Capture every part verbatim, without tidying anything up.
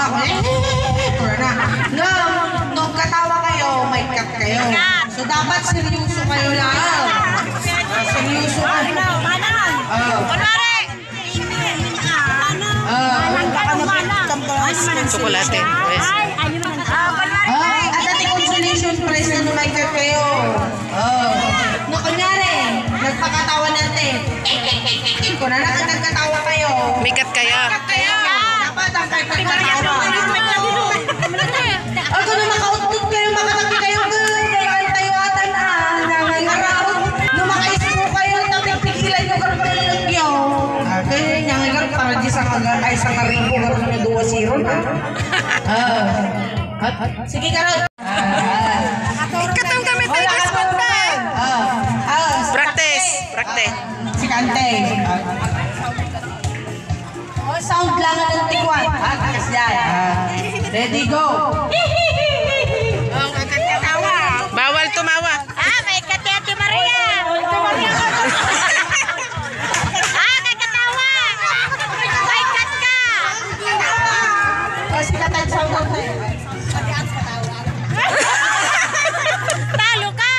eh, na. No, nung katawa kayo, may cut kayo. So dapat seryoso kayo lang. Seryoso kayo. Oh. Kunwari! Chocolate. Yes. Oh, at ating consolation prize na may cut kayo. Oh. No, kunyari, nagpakatawa natin. Kung na nagkatawa kayo. May cut kaya. Cut kayo. Dapat ang katawa. Ako na maka-output kayo, makataki kayo. Kaya tayo atan ah. Nangangaraw. Nung maka-ispo kayo, tapos pigilan nyo karoon pa nilagyo. Kaya nangangar para di sa kagal ay sa karibo karoon na duwa zero na. Sige karoon. Ikatong kami tayo spot pa. Practice. Practice. Si Kante. Oh, sound lang ng tikwan. Ah, takas yan. Ready, go. Bawal tumawa. Ah, may kati Ate Maria! Ah, may katawa! May kat ka! Oh, si Katan sound lang tayo. Talo ka!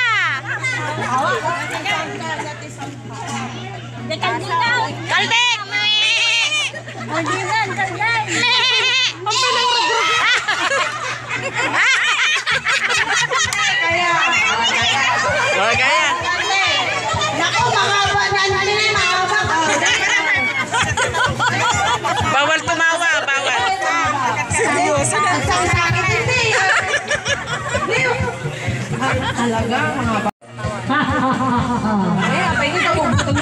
Kaldek! Kaldinan, kalday! Kaya. Oh, gaya. Naku, mahaba na nila, mahaba. Bawal tumawa. Bawal. Seryoso na. Sa sakit hindi. Talaga, mahaba. Eh, apa ini kamu betul?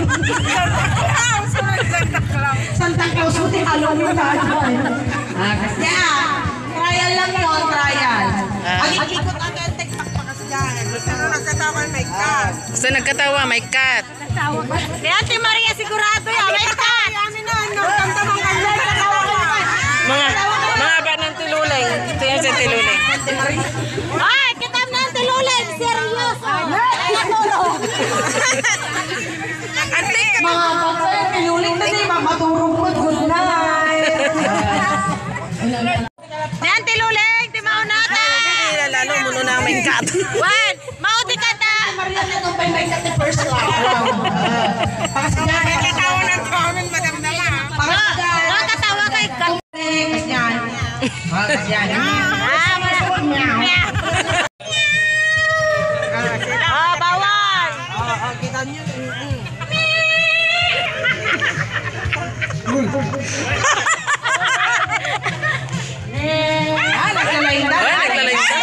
Santa Claus uti halong yung tayo. Ah, kasi trial lang yun, trial. Ang ikot agad, tekpak-pakas dyan. Sino nagkatawa, may cut. Basta nagkatawa, may cut. Si Ate Maria sigurado yan, may kat! Mga, mga ba ng tiluling? Ito yung sa tiluling. Ay, kitam na ang tiluling! Seryoso! Mga bata, pinuling na di ba? Maturong po, good night. Yan, tiluling! Di maunata! Lalo mo na may cut. One! Mauti ka ta! Maria na nung may cut the first round. Pakasya. Katawa ng comment, madam dala. Pakasya. Nakatawa kay kat! Pakasya. Pakasya. Ah, meow! Ah, bawal! Oo, kita niyo. Ah, naglalay na. Ay, naglalay ka.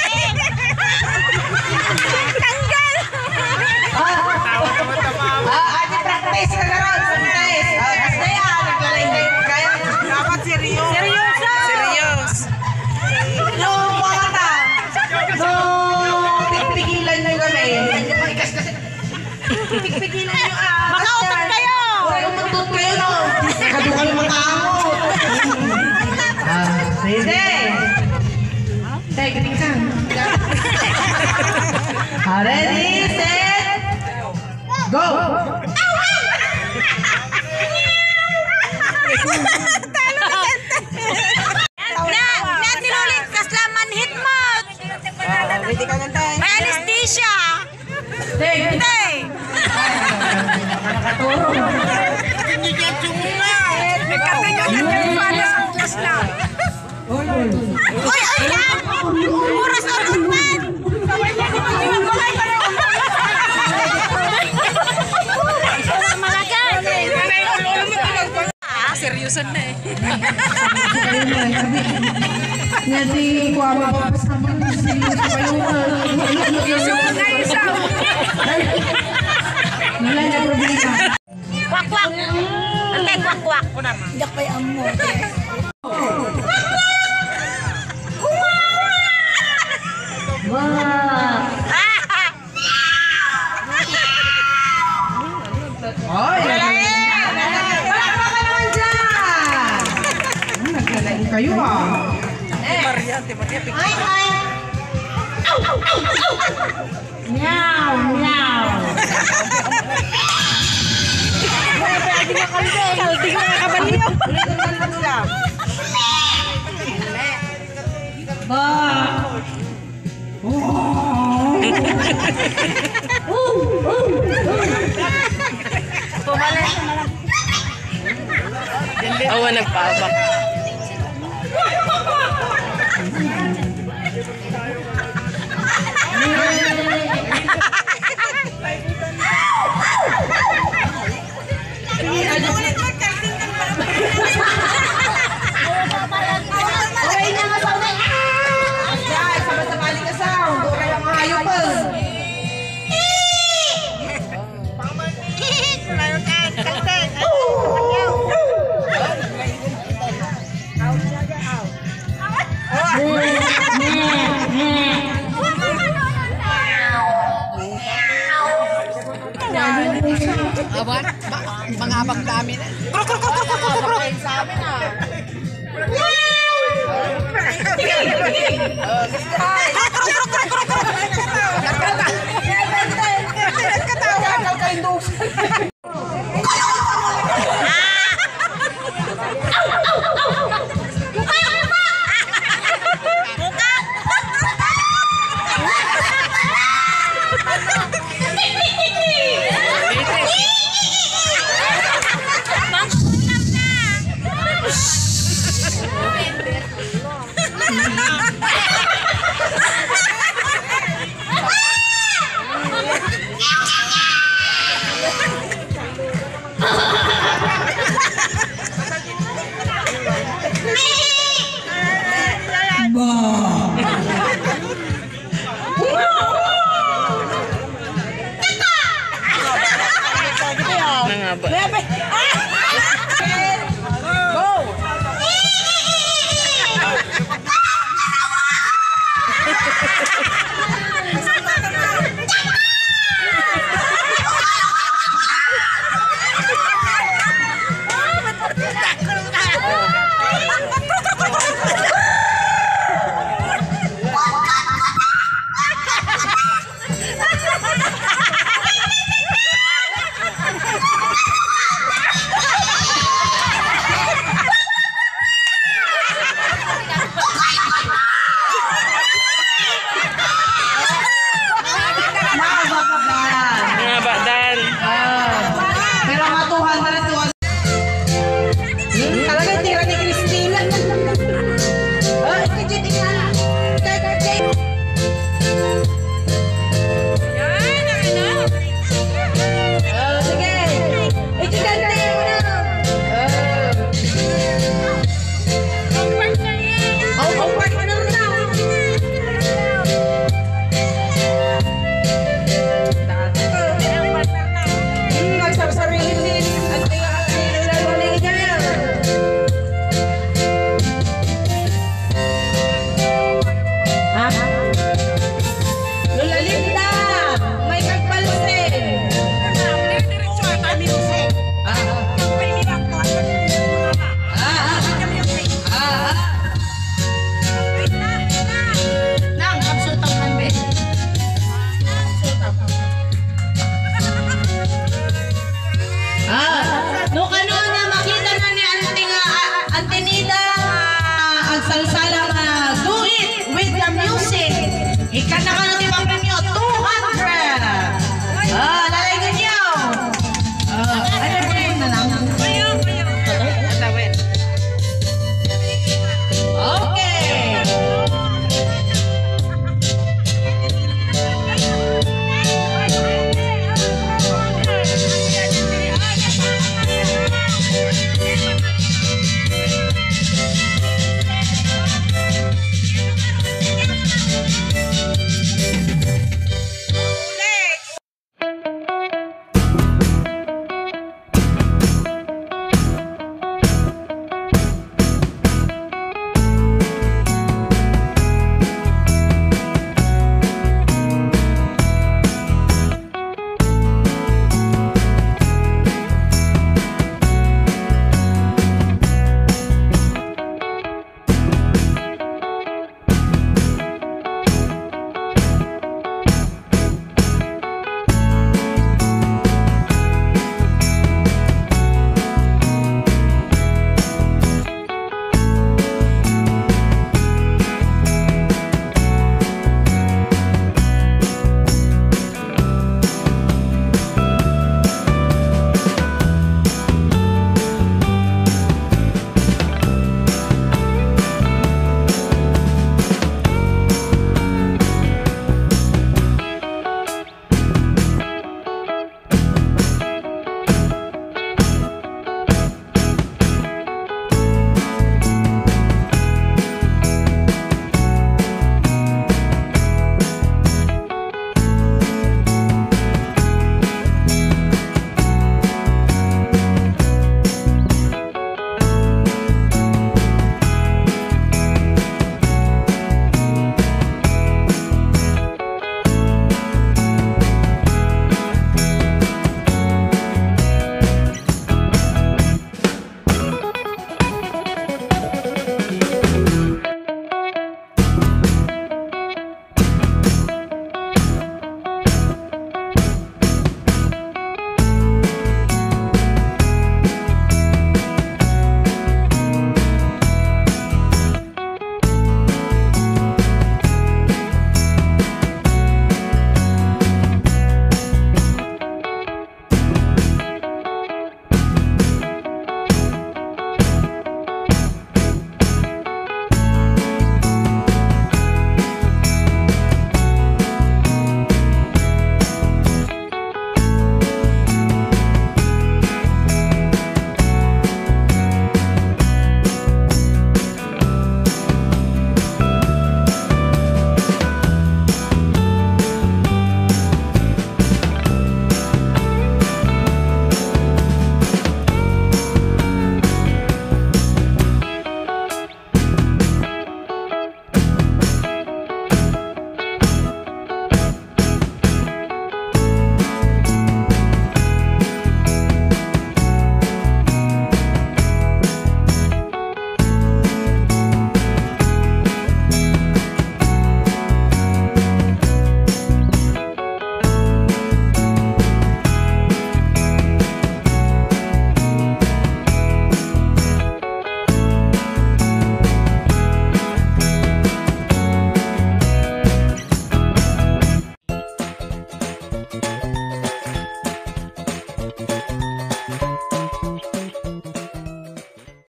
Ah, ate, practice ka na rin. Practice. Ah, basta yan, naglalay na yun. Kaya, Dapat seryoso. Seryoso! Serious. nung bata, nung pigpigilan nyo kami, pigpigilan nyo ah. Makautot kayo! Huwag umutot kayo, no? Nakadukal makaamot. Ah, sige. Tay, galing ka. Ah, ready, set, go! Na, na tinulit kaslaman hit mo! Ready ka lang tayo. May anesthesia! Tay, Hindi! Hindi ka tsunga. Nagkata nyo na yung pala sa ukas na. Uy, ay lang! Oras on unman! Malagan! Ah, seryosan na eh. Nanti ko ang mapapasaman sa seryoso kayo. Wala na problema. Kwak-kwak! Ante, kwak-kwak! Hindi pa yung amo. Wow! Oy! Palakpa ka naman dyan! Naglalagay kayo ah. Ay, ay! Meow, meow! Pwede na kalde, hindi ka nakabaliw. nagpapa. Guys, sama-sama ka sound. Doon kayo mga hayop pa. Awan, mga abang dami na. Krok, krok, krok, krok, krok, krok. Sa amin ah. Nangaba.